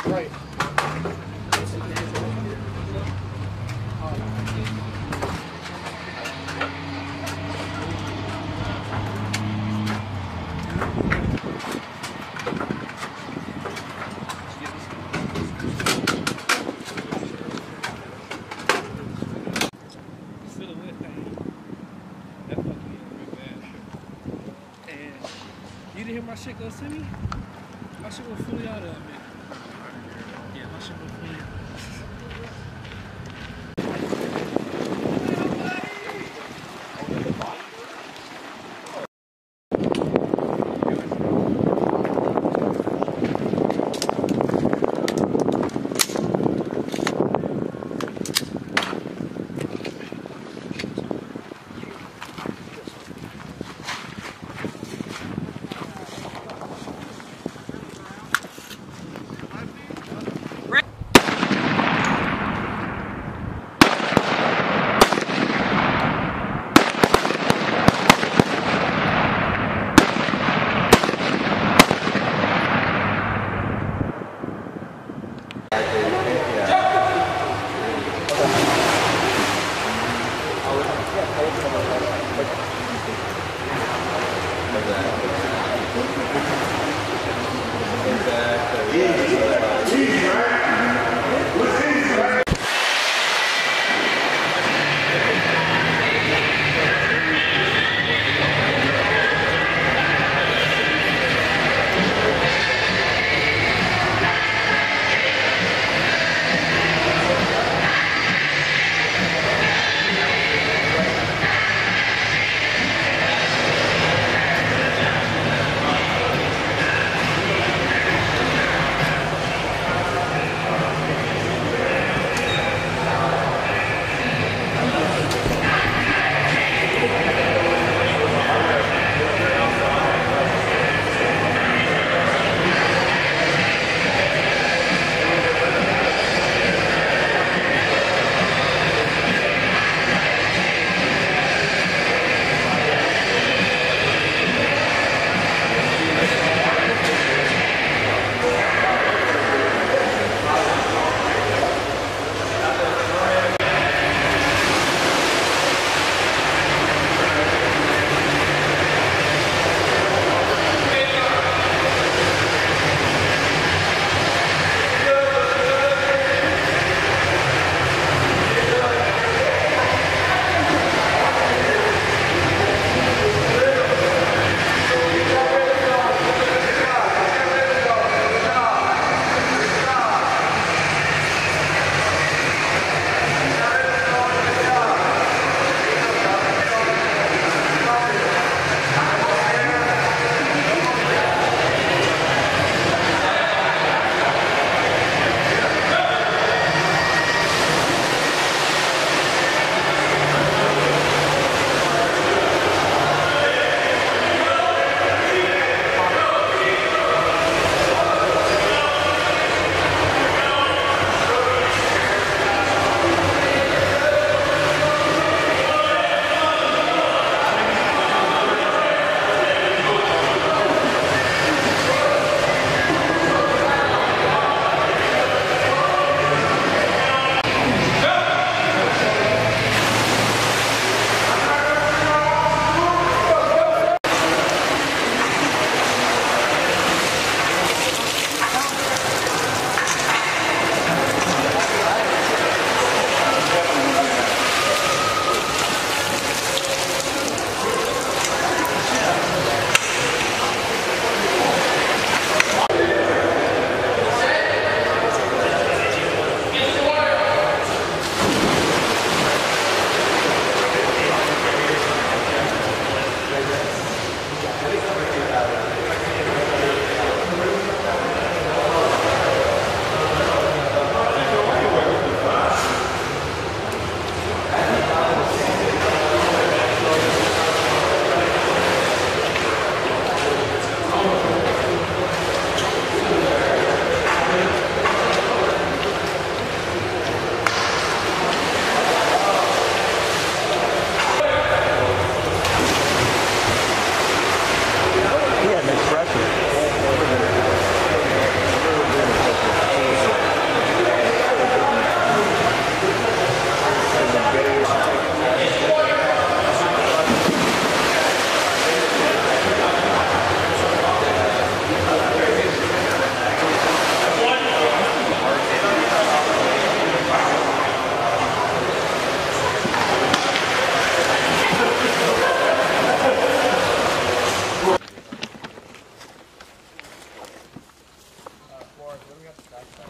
Right. My shit go to me? My shit will fully out of it. Yeah, my shit will fully out.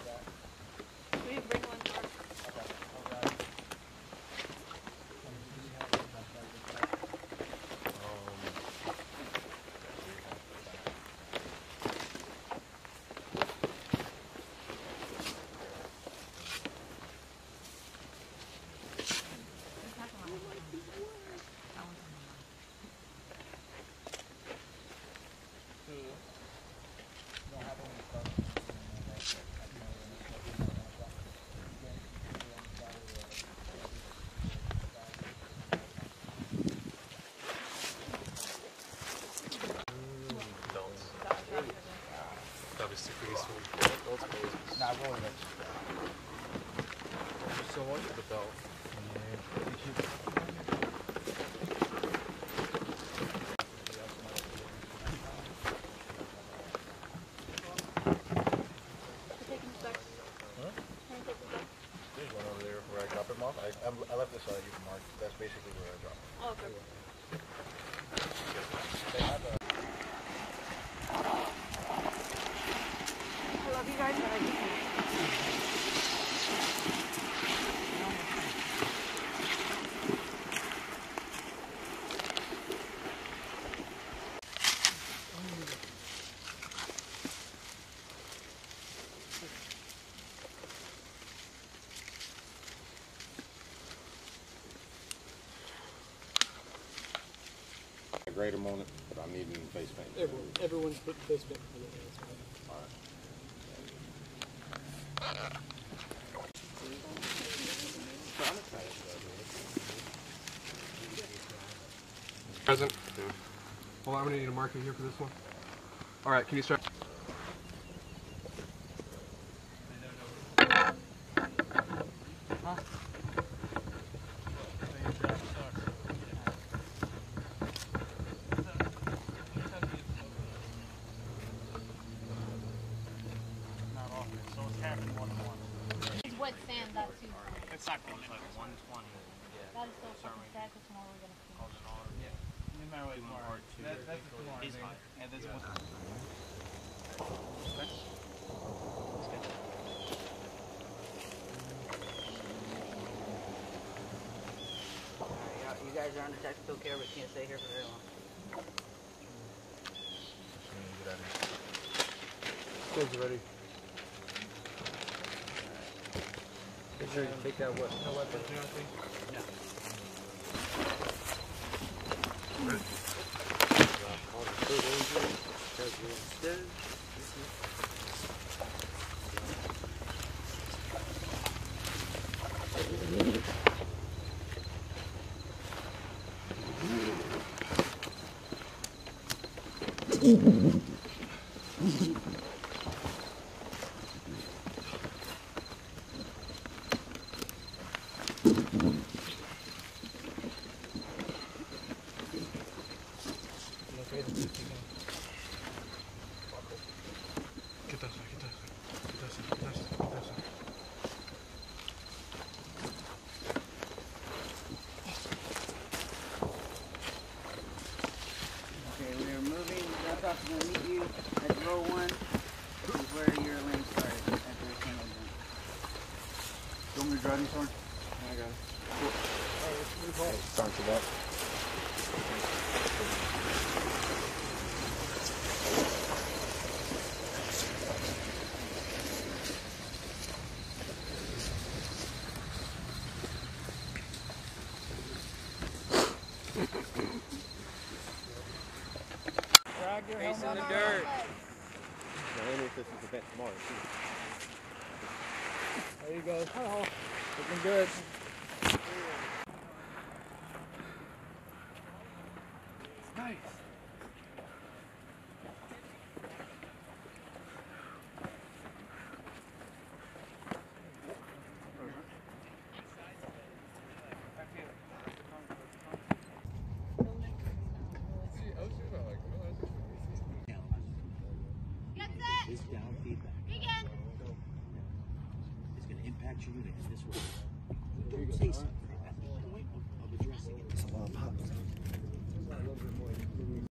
We bring one more. So much of the belt. There's one over there where I drop him off. I left this already marked. That's basically where I drop him. Oh, okay. They have a... I love you guys, but I just Greater moment, but I'm needing face paint. Everyone's putting face paint on it. Present. Hold on, I'm gonna need a marker here for this one. All right, can you start? wet sand, that's too. It's not going like 120. That is so fucking sad because tomorrow we're gonna finish. Yeah. No matter what, more. That's the tomorrow. He's high. And this one. Alright, you guys are under tactical care, but can't stay here for very long. Kids ready. Make sure you take that weapon. No weapons, you know what I think? No. I'm going to meet you at row 1. This is where your lane started at the single jump. You want me to drive these horns? I got it. Cool. Alright, start to that. Face in the dirt. Only if this is the event tomorrow, too. There you go. Oh, looking good. Nice. This down feedback is going to impact your unit in this way.